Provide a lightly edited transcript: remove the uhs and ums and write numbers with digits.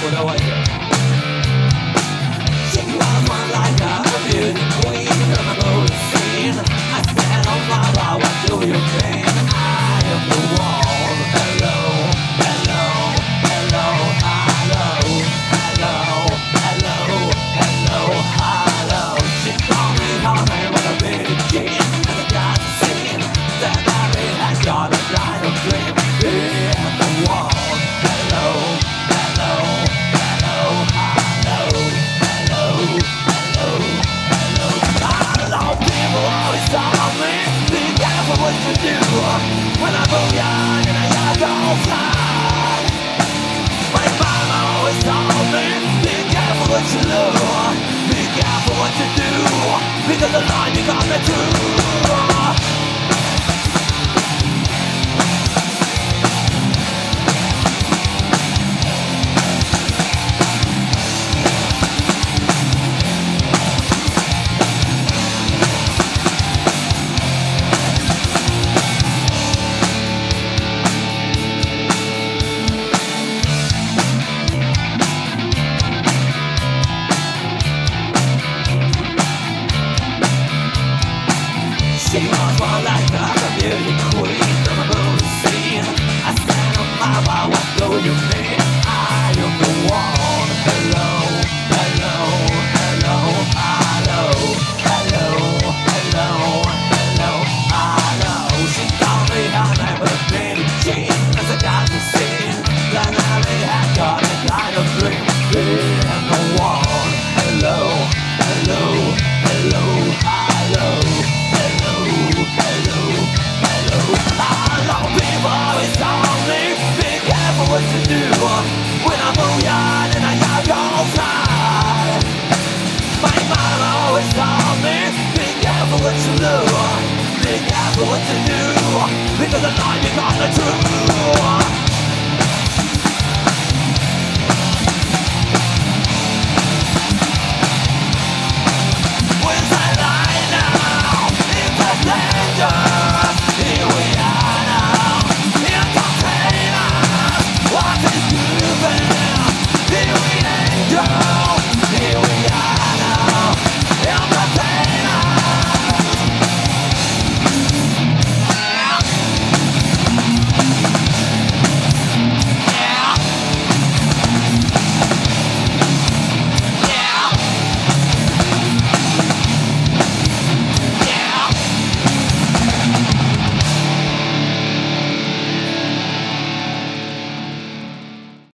what do I do? She was one like a beauty queen from a movie scene. I said, oh mama, what do you mean? I am the one. Hello, hello, hello, hello, hello, hello, hello, hello. She told me her name was a beauty king, and I got to see that Mary has got a blind of dream. Yeah, the one. Hello, hello, hello, hello, hello, hello, hello. Hello, people always tell me, be careful what you do when I'm young and I got no plan. My mama always told me, be careful what you do, be careful what you do, because the lie becomes the truth. She was more like a beauty queen from a movie scene. I said, oh mama, what do you mean? I am the one. Hello, hello, hello, hello, hello, hello, hello, hello. She told me her name was Billie Jean. As I got to see that I had got a kind of dream. I am the one. Hello, hello, hello, hello. What to do when I'm young and I got no time. My mama always told me, be careful what you do, be careful what you do, because the lie becomes the truth.